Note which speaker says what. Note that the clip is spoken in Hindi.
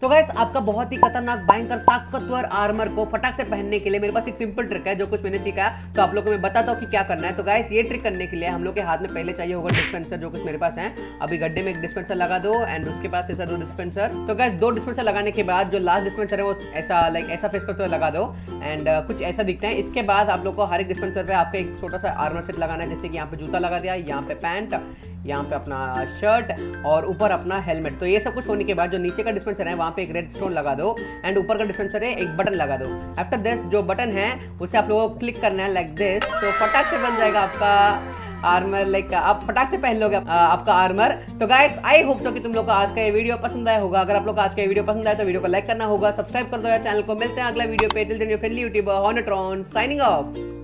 Speaker 1: तो गाइस आपका बहुत ही खतरनाक भयंकर ताकतवर आर्मर को फटाक से पहनने के लिए मेरे पास एक सिंपल ट्रिक है जो कुछ मैंने सीखा है, तो आप लोगों को मैं बताता हूँ कि क्या करना है। तो गाइस ये ट्रिक करने के लिए हम लोग के हाथ में पहले चाहिए होगा डिस्पेंसर, जो कुछ मेरे पास है। अभी गड्ढे में एक डिस्पेंसर लगा दो एंड उसके पास ऐसा 2 डिस्पेंसर। तो गाइस 2 डिस्पेंसर लगाने के बाद जो लास्ट डिस्पेंसर है वो ऐसा फेस करते हुए लगा दो एंड कुछ ऐसा दिखता है। इसके बाद आप लोग को हर एक डिस्पेंसर पे आपका एक छोटा सा आर्मर सेट लगाना है, जैसे कि यहाँ पे जूता लगा दिया, यहाँ पे पैंट, यहाँ पे अपना शर्ट और ऊपर अपना हेलमेट। तो ये सब कुछ होने के बाद जो नीचे का डिस्पेंसर है वहाँ पे एक रेड स्टोन लगा दो एंड ऊपर का डिस्पेंसर है एक बटन लगा दो। आफ्टर दिस जो बटन है उसे आप लोगों को क्लिक करना है लाइक दिस, तो फटाक से बन जाएगा आपका आर्मर। लाइक आप फटाक से पहन लोगे आपका आर्मर। तो गाइस आई होप सो कि तुम लोग को आज का ये वीडियो पसंद आया होगा। अगर आप लोग को आज का ये वीडियो पसंद आया तो वीडियो को लाइक करना होगा, सब्सक्राइब कर दो यार चैनल को। मिलते हैं अगला वीडियो पे, till then your friendly YouTuber Hornetron signing of.